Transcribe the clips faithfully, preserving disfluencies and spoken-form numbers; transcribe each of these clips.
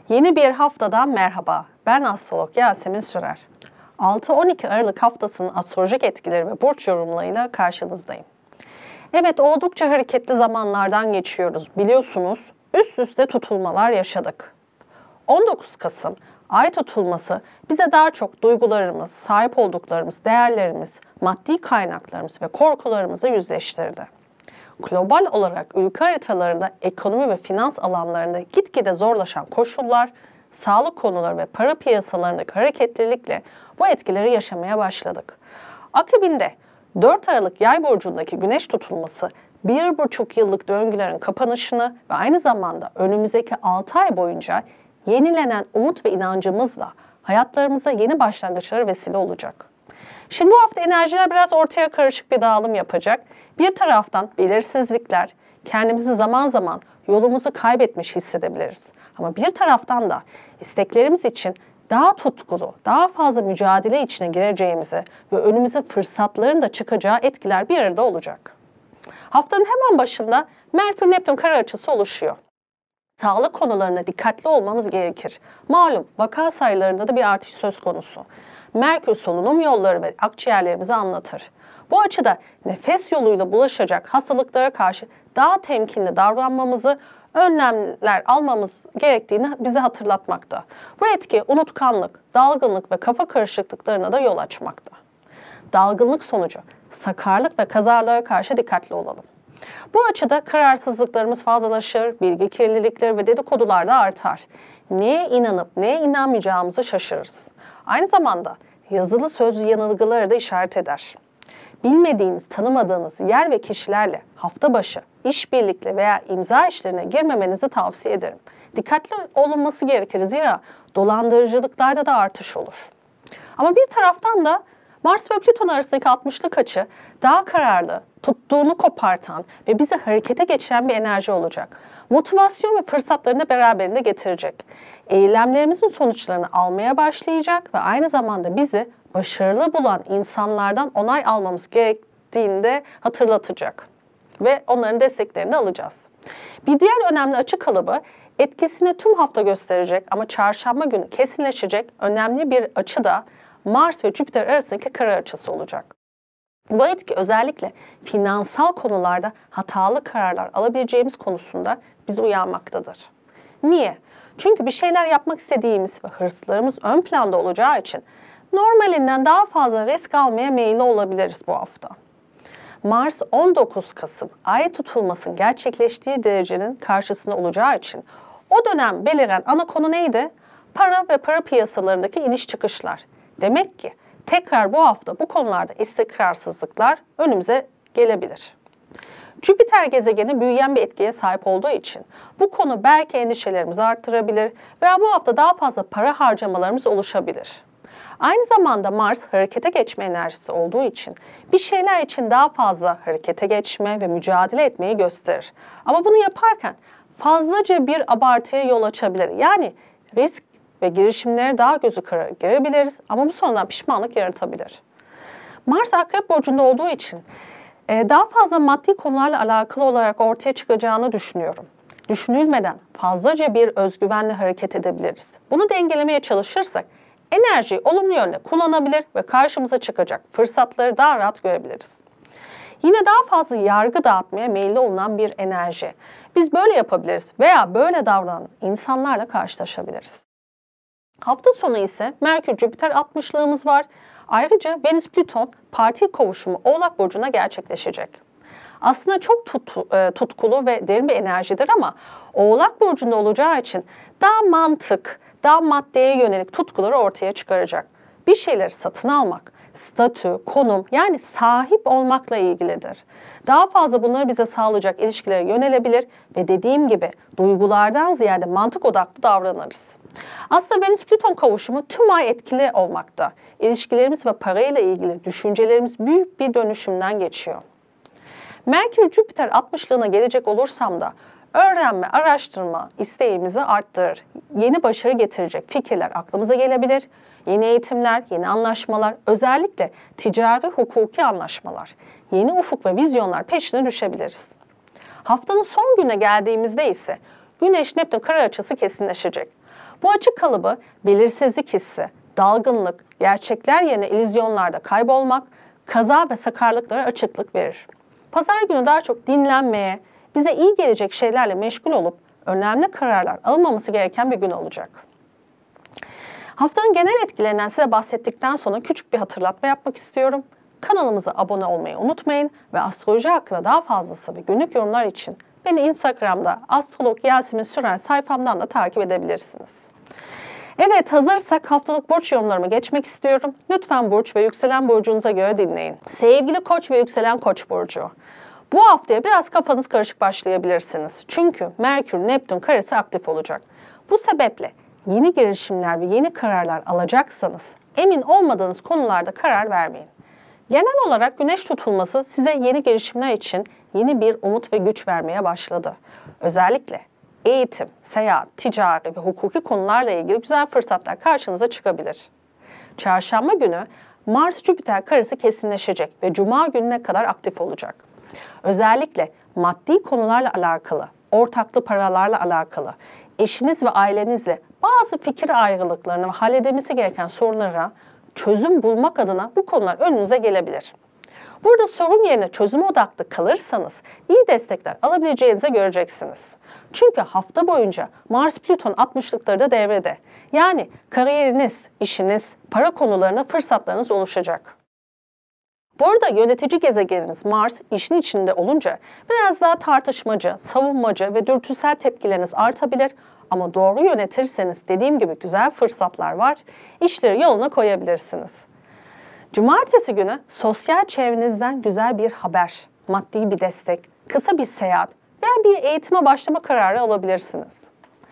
Yeni bir haftadan merhaba. Ben astrolog Yasemin Sürer. altı on iki Aralık haftasının astrolojik etkileri ve burç yorumlarıyla karşınızdayım. Evet, oldukça hareketli zamanlardan geçiyoruz. Biliyorsunuz üst üste tutulmalar yaşadık. on dokuz Kasım ay tutulması bize daha çok duygularımız, sahip olduklarımız, değerlerimiz, maddi kaynaklarımız ve korkularımızı yüzleştirdi. Global olarak ülke haritalarında ekonomi ve finans alanlarında gitgide zorlaşan koşullar, sağlık konuları ve para piyasalarındaki hareketlilikle bu etkileri yaşamaya başladık. Akabinde dört Aralık Yay burcundaki güneş tutulması bir buçuk yıllık döngülerin kapanışını ve aynı zamanda önümüzdeki altı ay boyunca yenilenen umut ve inancımızla hayatlarımıza yeni başlangıçlara vesile olacak. Şimdi bu hafta enerjiler biraz ortaya karışık bir dağılım yapacak. Bir taraftan belirsizlikler, kendimizi zaman zaman yolumuzu kaybetmiş hissedebiliriz. Ama bir taraftan da isteklerimiz için daha tutkulu, daha fazla mücadele içine gireceğimizi ve önümüze fırsatların da çıkacağı etkiler bir arada olacak. Haftanın hemen başında Merkür-Neptün kare açısı oluşuyor. Sağlık konularına dikkatli olmamız gerekir. Malum vaka sayılarında da bir artış söz konusu. Merkür solunum yolları ve akciğerlerimizi anlatır. Bu açıda nefes yoluyla bulaşacak hastalıklara karşı daha temkinli davranmamızı, önlemler almamız gerektiğini bize hatırlatmakta. Bu etki unutkanlık, dalgınlık ve kafa karışıklıklarına da yol açmakta. Dalgınlık sonucu sakarlık ve kazalara karşı dikkatli olalım. Bu açıda kararsızlıklarımız fazlalaşır, bilgi kirlilikleri ve dedikodular da artar. Neye inanıp neye inanmayacağımızı şaşırırız. Aynı zamanda yazılı sözlü yanılgıları da işaret eder. Bilmediğiniz, tanımadığınız yer ve kişilerle hafta başı işbirlikle veya imza işlerine girmemenizi tavsiye ederim. Dikkatli olunması gerekir, zira dolandırıcılıklarda da artış olur. Ama bir taraftan da Mars ve Plüton arasındaki altmışlık açı daha kararlı, tuttuğunu kopartan ve bizi harekete geçiren bir enerji olacak. Motivasyon ve fırsatlarını beraberinde getirecek. Eylemlerimizin sonuçlarını almaya başlayacak ve aynı zamanda bizi başarılı bulan insanlardan onay almamız gerektiğini de hatırlatacak. Ve onların desteklerini de alacağız. Bir diğer önemli açı kalıbı etkisini tüm hafta gösterecek ama çarşamba günü kesinleşecek önemli bir açı da Mars ve Jüpiter arasındaki kare açısı olacak. Bu etki özellikle finansal konularda hatalı kararlar alabileceğimiz konusunda bizi uyarmaktadır. Niye? Çünkü bir şeyler yapmak istediğimiz ve hırslarımız ön planda olacağı için normalinden daha fazla risk almaya meyilli olabiliriz bu hafta. Mars on dokuz Kasım ay tutulmasının gerçekleştiği derecenin karşısında olacağı için o dönem beliren ana konu neydi? Para ve para piyasalarındaki iniş çıkışlar. Demek ki tekrar bu hafta bu konularda istikrarsızlıklar önümüze gelebilir. Jüpiter gezegeni büyüyen bir etkiye sahip olduğu için bu konu belki endişelerimizi arttırabilir veya bu hafta daha fazla para harcamalarımız oluşabilir. Aynı zamanda Mars harekete geçme enerjisi olduğu için bir şeyler için daha fazla harekete geçme ve mücadele etmeyi gösterir. Ama bunu yaparken fazlaca bir abartıya yol açabilir. Yani risk ve girişimlere daha gözü kara girebiliriz ama bu sonradan pişmanlık yaratabilir. Mars Akrep burcunda olduğu için daha fazla maddi konularla alakalı olarak ortaya çıkacağını düşünüyorum. Düşünülmeden fazlaca bir özgüvenle hareket edebiliriz. Bunu dengelemeye çalışırsak enerjiyi olumlu yönde kullanabilir ve karşımıza çıkacak fırsatları daha rahat görebiliriz. Yine daha fazla yargı dağıtmaya meyilli olunan bir enerji. Biz böyle yapabiliriz veya böyle davranan insanlarla karşılaşabiliriz. Hafta sonu ise Merkür-Jüpiter altmışlığımız var. Ayrıca Venüs-Plüton parti kavuşumu Oğlak Burcu'na gerçekleşecek. Aslında çok tut, tutkulu ve derin bir enerjidir ama Oğlak Burcu'nda olacağı için daha mantık, daha maddeye yönelik tutkuları ortaya çıkaracak. Bir şeyleri satın almak, statü, konum yani sahip olmakla ilgilidir. Daha fazla bunları bize sağlayacak ilişkilere yönelebilir ve dediğim gibi duygulardan ziyade mantık odaklı davranırız. Aslında Venüs-Plüton kavuşumu tüm ay etkili olmakta. İlişkilerimiz ve parayla ilgili düşüncelerimiz büyük bir dönüşümden geçiyor. Merkür-Jüpiter altmışlığına gelecek olursam da öğrenme, araştırma isteğimizi arttırır. Yeni başarı getirecek fikirler aklımıza gelebilir. Yeni eğitimler, yeni anlaşmalar, özellikle ticari hukuki anlaşmalar, yeni ufuk ve vizyonlar peşine düşebiliriz. Haftanın son güne geldiğimizde ise Güneş-Neptün kare açısı kesinleşecek. Bu açı kalıbı belirsizlik hissi, dalgınlık, gerçekler yerine illüzyonlarda kaybolmak, kaza ve sakarlıklara açıklık verir. Pazar günü daha çok dinlenmeye, bize iyi gelecek şeylerle meşgul olup önemli kararlar alınmaması gereken bir gün olacak. Haftanın genel etkilerinden size bahsettikten sonra küçük bir hatırlatma yapmak istiyorum. Kanalımıza abone olmayı unutmayın ve astroloji hakkında daha fazlası ve günlük yorumlar için beni Instagram'da Astrolog Yasemin Sürer sayfamdan da takip edebilirsiniz. Evet, hazırsak haftalık burç yorumlarıma geçmek istiyorum. Lütfen burç ve yükselen burcunuza göre dinleyin. Sevgili Koç ve yükselen Koç burcu. Bu haftaya biraz kafanız karışık başlayabilirsiniz. Çünkü Merkür-Neptün karesi aktif olacak. Bu sebeple yeni girişimler ve yeni kararlar alacaksanız emin olmadığınız konularda karar vermeyin. Genel olarak güneş tutulması size yeni girişimler için yeni bir umut ve güç vermeye başladı. Özellikle eğitim, seyahat, ticari ve hukuki konularla ilgili güzel fırsatlar karşınıza çıkabilir. Çarşamba günü Mars-Jüpiter karesi kesinleşecek ve Cuma gününe kadar aktif olacak. Özellikle maddi konularla alakalı, ortaklı paralarla alakalı, eşiniz ve ailenizle bazı fikir ayrılıklarını ve halledilmesi gereken sorunlara çözüm bulmak adına bu konular önünüze gelebilir. Burada sorun yerine çözüme odaklı kalırsanız iyi destekler alabileceğinizi göreceksiniz. Çünkü hafta boyunca Mars-Plüton altmışlıkları da devrede. Yani kariyeriniz, işiniz, para konularına fırsatlarınız oluşacak. Bu arada yönetici gezegeniniz Mars işin içinde olunca biraz daha tartışmacı, savunmacı ve dürtüsel tepkileriniz artabilir. Ama doğru yönetirseniz dediğim gibi güzel fırsatlar var, işleri yoluna koyabilirsiniz. Cumartesi günü sosyal çevrenizden güzel bir haber, maddi bir destek, kısa bir seyahat veya bir eğitime başlama kararı alabilirsiniz.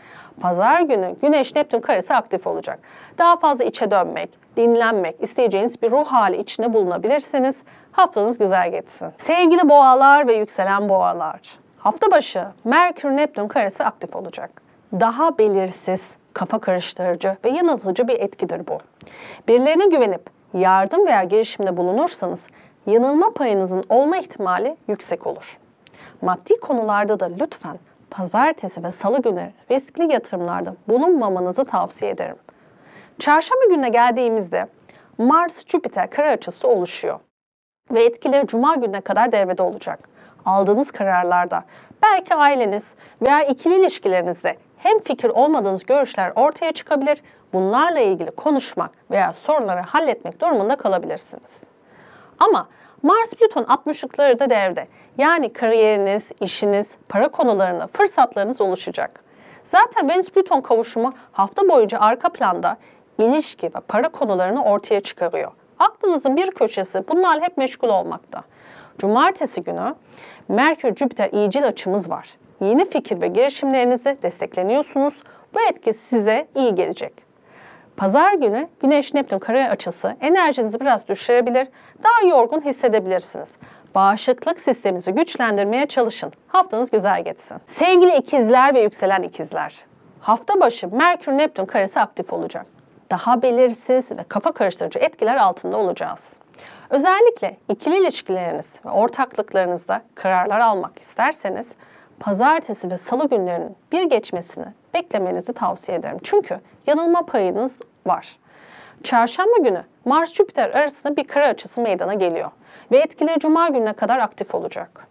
Pazar günü Güneş-Neptün karesi aktif olacak. Daha fazla içe dönmek, dinlenmek, isteyeceğiniz bir ruh hali içinde bulunabilirsiniz. Haftanız güzel geçsin. Sevgili boğalar ve yükselen boğalar, hafta başı Merkür-Neptün karesi aktif olacak. Daha belirsiz, kafa karıştırıcı ve yanıltıcı bir etkidir bu. Birilerine güvenip yardım veya girişimde bulunursanız yanılma payınızın olma ihtimali yüksek olur. Maddi konularda da lütfen pazartesi ve salı günü riskli yatırımlarda bulunmamanızı tavsiye ederim. Çarşamba gününe geldiğimizde Mars-Jüpiter kare açısı oluşuyor ve etkileri Cuma gününe kadar devrede olacak. Aldığınız kararlarda belki aileniz veya ikili ilişkilerinizde hemfikir olmadığınız görüşler ortaya çıkabilir. Bunlarla ilgili konuşmak veya sorunları halletmek durumunda kalabilirsiniz. Ama Mars-Plüton altmışlıkları da devrede. Yani kariyeriniz, işiniz, para konularında fırsatlarınız oluşacak. Zaten Venüs-Plüton kavuşumu hafta boyunca arka planda ilişki ve para konularını ortaya çıkarıyor. Aklınızın bir köşesi bunlarla hep meşgul olmakta. Cumartesi günü Merkür-Jüpiter iyicil açımız var. Yeni fikir ve girişimlerinizle destekleniyorsunuz. Bu etki size iyi gelecek. Pazar günü Güneş-Neptün kare açısı enerjinizi biraz düşürebilir, daha yorgun hissedebilirsiniz. Bağışıklık sisteminizi güçlendirmeye çalışın. Haftanız güzel geçsin. Sevgili ikizler ve yükselen ikizler, hafta başı Merkür-Neptün karesi aktif olacak. Daha belirsiz ve kafa karıştırıcı etkiler altında olacağız. Özellikle ikili ilişkileriniz ve ortaklıklarınızda kararlar almak isterseniz pazartesi ve salı günlerinin bir geçmesini beklemenizi tavsiye ederim. Çünkü yanılma payınız var. Çarşamba günü Mars-Jüpiter arasında bir kare açısı meydana geliyor ve etkileri Cuma gününe kadar aktif olacak.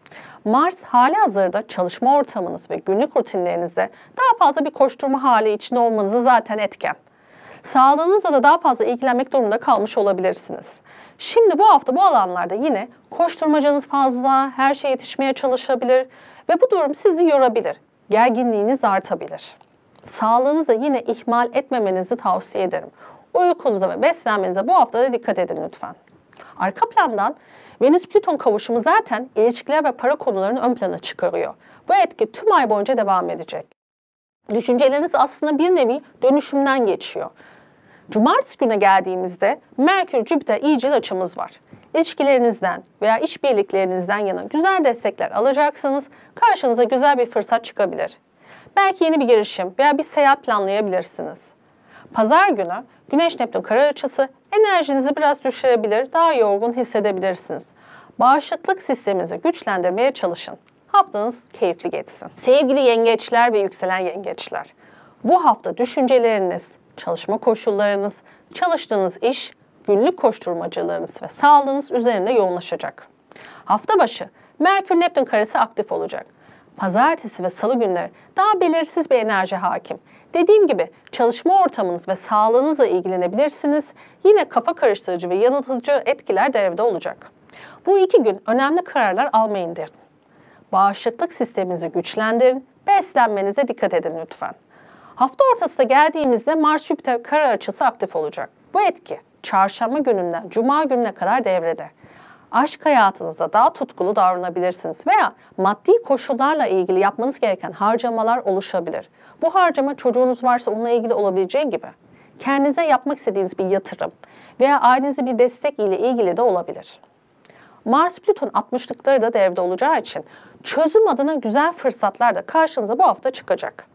Mars halihazırda çalışma ortamınız ve günlük rutinlerinizde daha fazla bir koşturma hali içinde olmanızı zaten etken. Sağlığınızla da daha fazla ilgilenmek durumunda kalmış olabilirsiniz. Şimdi bu hafta bu alanlarda yine koşturmacanız fazla, her şeye yetişmeye çalışabilir ve bu durum sizi yorabilir. Gerginliğiniz artabilir. Sağlığınıza yine ihmal etmemenizi tavsiye ederim. Uykunuza ve beslenmenize bu hafta da dikkat edin lütfen. Arka plandan Venüs-Plüton kavuşumu zaten ilişkiler ve para konularını ön plana çıkarıyor. Bu etki tüm ay boyunca devam edecek. Düşünceleriniz aslında bir nevi dönüşümden geçiyor. Cumartesi güne geldiğimizde Merkür-Jüpiter iyicil açımız var. İlişkilerinizden veya işbirliklerinizden yana güzel destekler alacaksınız. Karşınıza güzel bir fırsat çıkabilir. Belki yeni bir girişim veya bir seyahat planlayabilirsiniz. Pazar günü Güneş-Neptün kare açısı enerjinizi biraz düşürebilir, daha yorgun hissedebilirsiniz. Bağışıklık sisteminizi güçlendirmeye çalışın. Haftanız keyifli geçsin. Sevgili yengeçler ve yükselen yengeçler, Bu hafta düşünceleriniz, çalışma koşullarınız, çalıştığınız iş, günlük koşturmacalarınız ve sağlığınız üzerinde yoğunlaşacak. Hafta başı Merkür-Neptün karesi aktif olacak. Pazartesi ve salı günleri daha belirsiz bir enerji hakim. Dediğim gibi çalışma ortamınız ve sağlığınızla ilgilenebilirsiniz. Yine kafa karıştırıcı ve yanıltıcı etkiler devrede olacak. Bu iki gün önemli kararlar almayın derim. Bağışıklık sisteminizi güçlendirin, beslenmenize dikkat edin lütfen. Hafta ortasına geldiğimizde Mars-Jüpiter kare açısı aktif olacak. Bu etki çarşamba gününden cuma gününe kadar devrede. Aşk hayatınızda daha tutkulu davranabilirsiniz veya maddi koşullarla ilgili yapmanız gereken harcamalar oluşabilir. Bu harcama çocuğunuz varsa onunla ilgili olabileceği gibi kendinize yapmak istediğiniz bir yatırım veya ailenize bir destek ile ilgili de olabilir. Mars-Plüton altmışlıkları da devrede olacağı için çözüm adına güzel fırsatlar da karşınıza bu hafta çıkacak.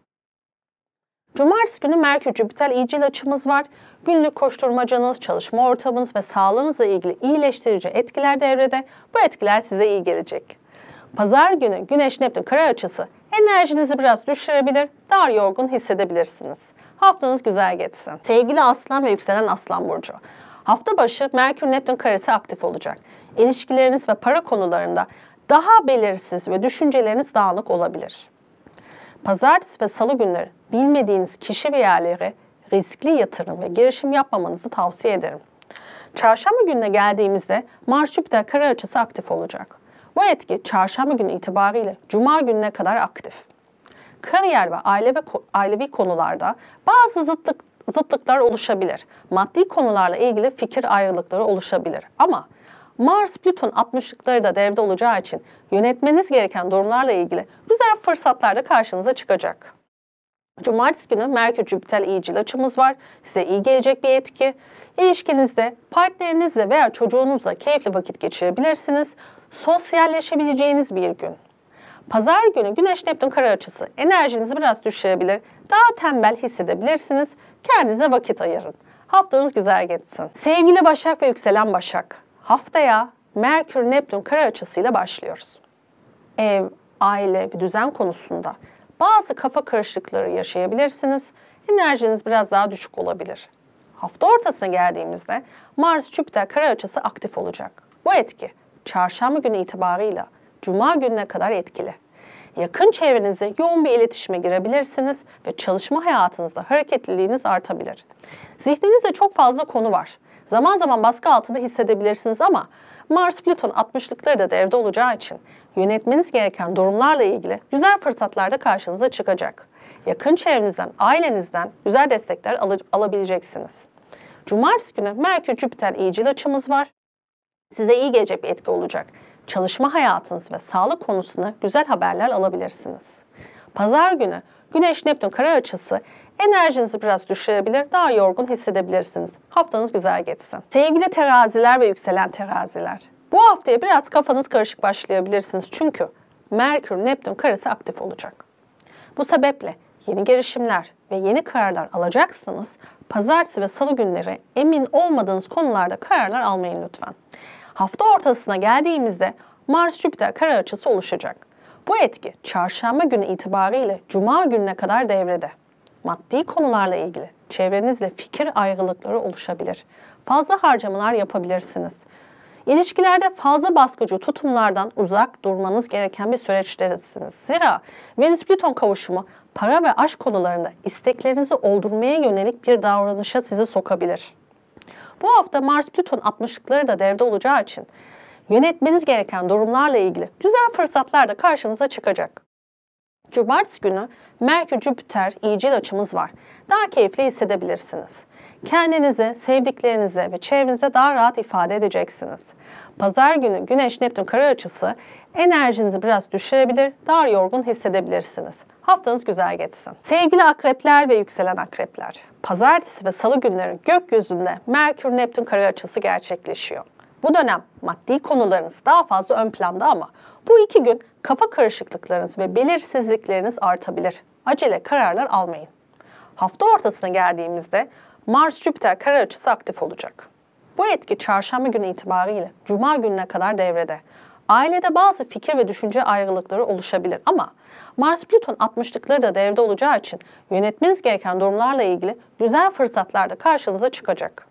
Cumartesi günü Merkür-Jüpiter iyicil açımız var. Günlük koşturmacanız, çalışma ortamınız ve sağlığınızla ilgili iyileştirici etkiler devrede. Bu etkiler size iyi gelecek. Pazar günü Güneş-Neptün kare açısı enerjinizi biraz düşürebilir, daha yorgun hissedebilirsiniz. Haftanız güzel geçsin. Sevgili Aslan ve yükselen Aslan burcu. Hafta başı Merkür-Neptün karesi aktif olacak. İlişkileriniz ve para konularında daha belirsiz ve düşünceleriniz dağınık olabilir. Pazartesi ve salı günleri bilmediğiniz kişi ve yerlere riskli yatırım ve girişim yapmamanızı tavsiye ederim. Çarşamba gününe geldiğimizde Mars-Jüpiter kare açısı aktif olacak. Bu etki çarşamba günü itibariyle cuma gününe kadar aktif. Kariyer ve aile ve ailevi konularda bazı zıtlık, zıtlıklar oluşabilir. Maddi konularla ilgili fikir ayrılıkları oluşabilir. Ama Mars-Plüton altmışlıkları da devrede olacağı için yönetmeniz gereken durumlarla ilgili güzel fırsatlar da karşınıza çıkacak. Cumartesi günü Merkür-Jüpiter iyicil açımız var. Size iyi gelecek bir etki. İlişkinizde partnerinizle veya çocuğunuzla keyifli vakit geçirebilirsiniz. Sosyalleşebileceğiniz bir gün. Pazar günü Güneş-Neptün kare açısı enerjinizi biraz düşürebilir. Daha tembel hissedebilirsiniz. Kendinize vakit ayırın. Haftanız güzel geçsin. Sevgili Başak ve yükselen Başak. Haftaya Merkür-Neptün kare açısıyla başlıyoruz. Ev, aile ve düzen konusunda bazı kafa karışıklıkları yaşayabilirsiniz. Enerjiniz biraz daha düşük olabilir. Hafta ortasına geldiğimizde Mars-Jüpiter kare açısı aktif olacak. Bu etki çarşamba günü itibarıyla cuma gününe kadar etkili. Yakın çevrenizde yoğun bir iletişime girebilirsiniz ve çalışma hayatınızda hareketliliğiniz artabilir. Zihninizde çok fazla konu var. Zaman zaman baskı altında hissedebilirsiniz ama Mars-Plüton altmışlıkları da devrede olacağı için yönetmeniz gereken durumlarla ilgili güzel fırsatlar da karşınıza çıkacak. Yakın çevrenizden, ailenizden güzel destekler al alabileceksiniz. Cumartesi günü Merkür-Jüpiter iyicil açımız var. Size iyi gelecek bir etki olacak. Çalışma hayatınız ve sağlık konusunda güzel haberler alabilirsiniz. Pazar günü Güneş-Neptün kare açısı enerjinizi biraz düşürebilir, daha yorgun hissedebilirsiniz. Haftanız güzel geçsin. Sevgili teraziler ve yükselen teraziler. Bu haftaya biraz kafanız karışık başlayabilirsiniz çünkü Merkür-Neptün karesi aktif olacak. Bu sebeple yeni girişimler ve yeni kararlar alacaksınız. Pazartesi ve salı günleri emin olmadığınız konularda kararlar almayın lütfen. Hafta ortasına geldiğimizde Mars-Jüpiter kare açısı oluşacak. Bu etki çarşamba günü itibariyle cuma gününe kadar devrede. Maddi konularla ilgili çevrenizle fikir ayrılıkları oluşabilir. Fazla harcamalar yapabilirsiniz. İlişkilerde fazla baskıcı tutumlardan uzak durmanız gereken bir süreçtesiniz. Zira Venüs-Plüton kavuşumu para ve aşk konularında isteklerinizi oldurmaya yönelik bir davranışa sizi sokabilir. Bu hafta Mars-Plüton altmışlıkları da devrede olacağı için yönetmeniz gereken durumlarla ilgili güzel fırsatlar da karşınıza çıkacak. Cumartesi günü Merkür-Jüpiter iyicil açımız var. Daha keyifli hissedebilirsiniz. Kendinizi, sevdiklerinize ve çevrenize daha rahat ifade edeceksiniz. Pazar günü Güneş-Neptün kare açısı enerjinizi biraz düşürebilir, daha yorgun hissedebilirsiniz. Haftanız güzel geçsin. Sevgili akrepler ve yükselen akrepler. Pazartesi ve salı günleri gökyüzünde Merkür-Neptün kare açısı gerçekleşiyor. Bu dönem maddi konularınız daha fazla ön planda ama bu iki gün kafa karışıklıklarınız ve belirsizlikleriniz artabilir. Acele kararlar almayın. Hafta ortasına geldiğimizde Mars-Jüpiter kare açısı aktif olacak. Bu etki çarşamba günü itibariyle cuma gününe kadar devrede. Ailede bazı fikir ve düşünce ayrılıkları oluşabilir ama Mars Plüton altmışlıkları da devrede olacağı için yönetmeniz gereken durumlarla ilgili güzel fırsatlar da karşınıza çıkacak.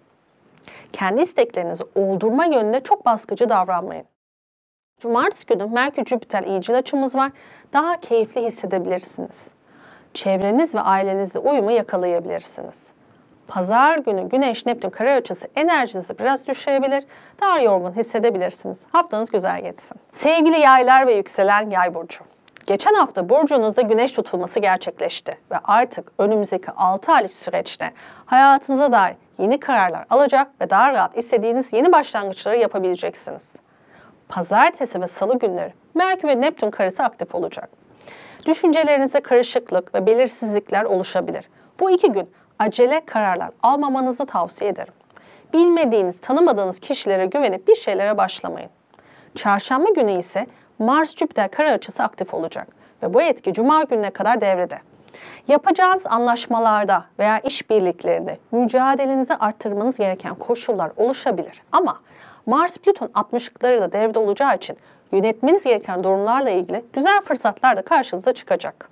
Kendi isteklerinizi oldurma yönünde çok baskıcı davranmayın. Cumartesi günü Merkür-Jüpiter iyicil açımız var. Daha keyifli hissedebilirsiniz. Çevreniz ve ailenizle uyumu yakalayabilirsiniz. Pazar günü Güneş-Neptün kare açısı enerjinizi biraz düşürebilir, daha yorgun hissedebilirsiniz. Haftanız güzel geçsin. Sevgili yaylar ve yükselen yay burcu. Geçen hafta burcunuzda güneş tutulması gerçekleşti ve artık önümüzdeki altı aylık süreçte hayatınıza dair yeni kararlar alacak ve daha rahat istediğiniz yeni başlangıçları yapabileceksiniz. Pazartesi ve salı günleri Merkür ve Neptün karesi aktif olacak. Düşüncelerinizde karışıklık ve belirsizlikler oluşabilir. Bu iki gün acele kararlar almamanızı tavsiye ederim. Bilmediğiniz, tanımadığınız kişilere güvenip bir şeylere başlamayın. Çarşamba günü ise Mars-Jüpiter kare açısı aktif olacak ve bu etki Cuma gününe kadar devrede. Yapacağınız anlaşmalarda veya işbirliklerinde mücadelenizi arttırmanız gereken koşullar oluşabilir ama Mars-Plüton altmışlıkları da devrede olacağı için yönetmeniz gereken durumlarla ilgili güzel fırsatlar da karşınıza çıkacak.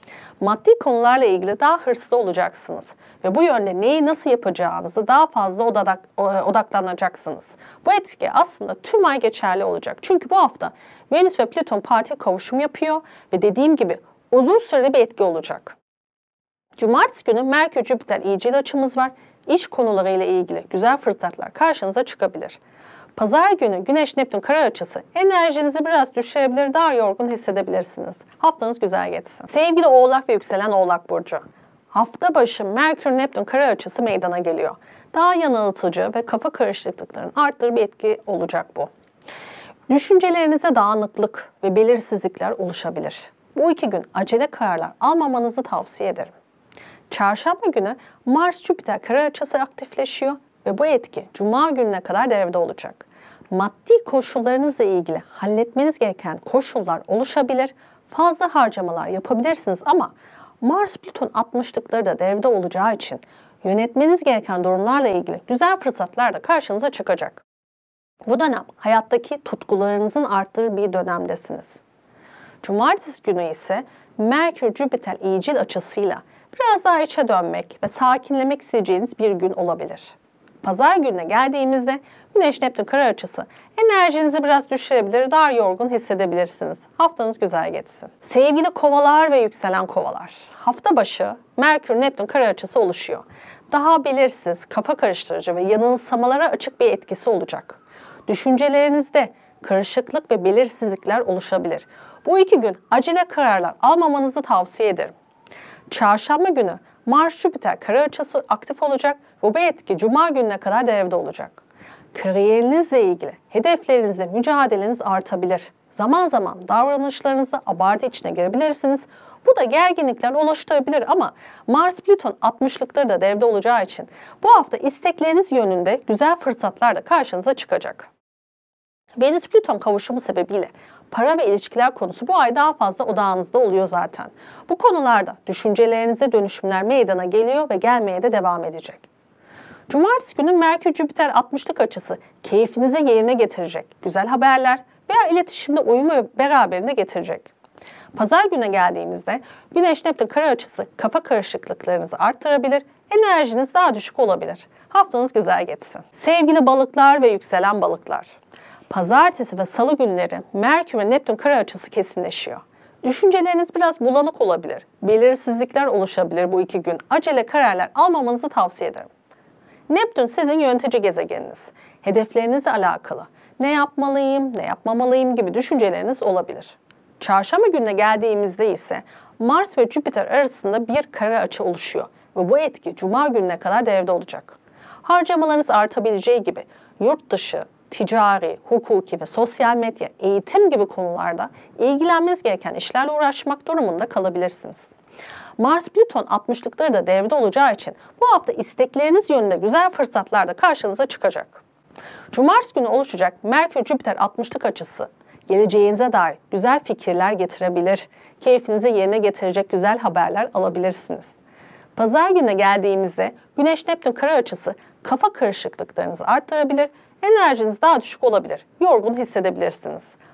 Maddi konularla ilgili daha hırslı olacaksınız ve bu yönde neyi nasıl yapacağınızı daha fazla odak, odaklanacaksınız. Bu etki aslında tüm ay geçerli olacak. Çünkü bu hafta Venüs ve Plüton parti kavuşum yapıyor ve dediğim gibi uzun süreli bir etki olacak. Cumartesi günü Merkür-Jüpiter iyicil açımız var. İş konuları ile ilgili güzel fırsatlar karşınıza çıkabilir. Pazar günü Güneş-Neptün kare açısı enerjinizi biraz düşürebilir, daha yorgun hissedebilirsiniz. Haftanız güzel geçsin. Sevgili Oğlak ve yükselen Oğlak burcu. Hafta başı Merkür-Neptün kare açısı meydana geliyor. Daha yanıltıcı ve kafa karışıklıklarının arttığı bir etki olacak bu. Düşüncelerinizde dağınıklık ve belirsizlikler oluşabilir. Bu iki gün acele kararlar almamanızı tavsiye ederim. Çarşamba günü Mars-Jüpiter kare açısı aktifleşiyor ve bu etki Cuma gününe kadar devrede olacak. Maddi koşullarınızla ilgili halletmeniz gereken koşullar oluşabilir, fazla harcamalar yapabilirsiniz ama Mars-Plüton altmışlıkları da devrede olacağı için yönetmeniz gereken durumlarla ilgili güzel fırsatlar da karşınıza çıkacak. Bu dönem hayattaki tutkularınızın arttığı bir dönemdesiniz. Cumartesi günü ise Merkür-Jüpiter iyicil açısıyla biraz daha içe dönmek ve sakinlemek isteyeceğiniz bir gün olabilir. Pazar gününe geldiğimizde Güneş-Neptün kare açısı enerjinizi biraz düşürebilir, daha yorgun hissedebilirsiniz. Haftanız güzel geçsin. Sevgili kovalar ve yükselen kovalar. Hafta başı Merkür-Neptün kare açısı oluşuyor. Daha belirsiz, kafa karıştırıcı ve yanılsamalara açık bir etkisi olacak. Düşüncelerinizde karışıklık ve belirsizlikler oluşabilir. Bu iki gün acele kararlar almamanızı tavsiye ederim. Çarşamba günü Mars-Jüpiter kare açısı aktif olacak ve bu etki Cuma gününe kadar devrede olacak. Kariyerinizle ilgili hedeflerinizle mücadeleniz artabilir. Zaman zaman davranışlarınızda abartı içine girebilirsiniz. Bu da gerginlikler oluşturabilir ama Mars-Plüton altmışlıkları da devrede olacağı için bu hafta istekleriniz yönünde güzel fırsatlar da karşınıza çıkacak. Venüs-Plüton kavuşumu sebebiyle para ve ilişkiler konusu bu ay daha fazla odağınızda oluyor zaten. Bu konularda düşüncelerinize dönüşümler meydana geliyor ve gelmeye de devam edecek. Cumartesi günü Merkür-Jüpiter altmışlık açısı keyfinizi yerine getirecek güzel haberler veya iletişimde uyumu beraberinde getirecek. Pazar gününe geldiğimizde Güneş-Neptün kare açısı kafa karışıklıklarınızı arttırabilir, enerjiniz daha düşük olabilir. Haftanız güzel geçsin. Sevgili balıklar ve yükselen balıklar. Pazartesi ve salı günleri Merkür ve Neptün kare açısı kesinleşiyor. Düşünceleriniz biraz bulanık olabilir. Belirsizlikler oluşabilir bu iki gün. Acele kararlar almamanızı tavsiye ederim. Neptün sizin yönetici gezegeniniz. Hedeflerinizle alakalı ne yapmalıyım, ne yapmamalıyım gibi düşünceleriniz olabilir. Çarşamba gününe geldiğimizde ise Mars ve Jüpiter arasında bir kare açı oluşuyor ve bu etki Cuma gününe kadar devrede olacak. Harcamalarınız artabileceği gibi yurt dışı, ticari, hukuki ve sosyal medya, eğitim gibi konularda ilgilenmeniz gereken işlerle uğraşmak durumunda kalabilirsiniz. Mars-Plüton altmışlıkları da devrede olacağı için bu hafta istekleriniz yönünde güzel fırsatlar da karşınıza çıkacak. Cumartesi günü oluşacak Merkür-Jüpiter altmışlık açısı geleceğinize dair güzel fikirler getirebilir, keyfinizi yerine getirecek güzel haberler alabilirsiniz. Pazar gününe geldiğimizde Güneş-Neptün kare açısı kafa karışıklıklarınızı arttırabilir, enerjiniz daha düşük olabilir, yorgun hissedebilirsiniz.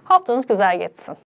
Haftanız güzel geçsin.